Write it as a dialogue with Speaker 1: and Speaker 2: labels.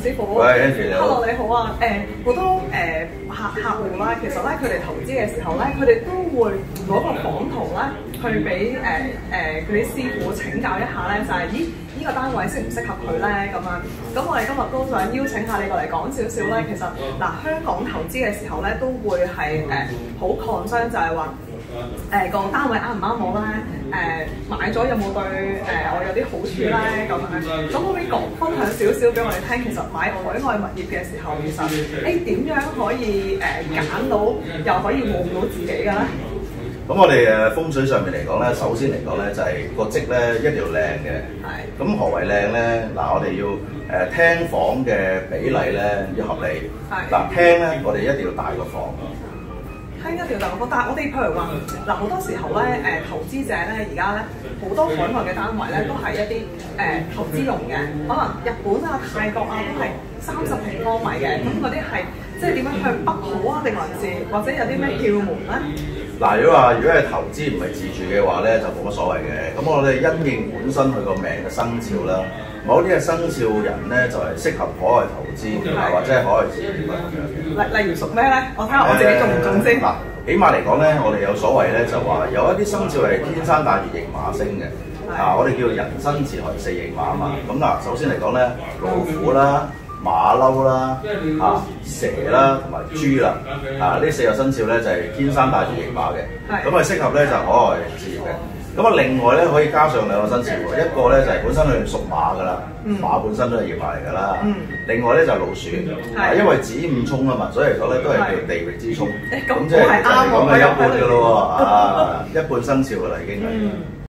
Speaker 1: 師傅。
Speaker 2: 喂，Angie 你好。
Speaker 1: Hello 你好啊，好多客戶啦，其實咧佢哋投資嘅時候咧，佢哋都會攞個房圖咧去俾佢啲師傅請教一下咧，就係呢個單位適唔適合佢咧咁樣。咁我哋今日都想邀請下你過嚟講少少咧，其實嗱香港投資嘅時候咧，都會係好 concern 就係話個單位啱唔啱我咧？買咗有冇對我有啲好處咧？咁樣咁可唔可以分享少少俾我哋聽？其實買海外物業嘅時候，其實點樣可以揀到又可以旺到自己嘅咧？
Speaker 2: 咁我哋風水上面嚟講咧，首先嚟講咧就係個積咧一定要靚嘅。係。咁何為靚咧？嗱，我哋要廳房嘅比例咧要合理。係。嗱，廳咧我哋一定要大個房。
Speaker 1: 廳一定要大個房，但係我哋譬如話嗱，好多時候咧投資者咧而家咧好多海外嘅單位咧都係一啲投資用嘅，可能日本啊、泰國啊都係30平方米嘅，咁嗰啲係即係點樣向北好啊，定還是或者有啲咩竅門咧？
Speaker 2: 嗱，如果係投資唔係自住嘅話咧，就冇乜所謂嘅。咁我哋因應本身佢個命嘅生肖啦，某啲嘅生肖人咧就係適合海外投資，或者係海外置業咁樣嘅。例
Speaker 1: 如屬咩咧？我睇下我自己中唔中先。
Speaker 2: 嗱，起碼嚟講咧，我哋有所謂咧，就話有一啲生肖係天生帶住驛馬星嘅。我哋叫人生自害4驛馬啊嘛。咁嗱，首先嚟講咧，老虎啦、馬騮啦、蛇啦同埋豬啦，呢4個生肖咧就係天生帶住驛馬嘅，咁啊適合咧就海外置業嘅。咁啊另外咧可以加上2個生肖喎，一個咧就係本身佢屬馬㗎啦，馬本身都係驛馬嚟㗎啦。另外咧就係老鼠，因為子午衝啊嘛，所以嚟講咧都係叫地域之衝。咁即係講係一半㗎咯喎，一半生肖㗎啦已經係。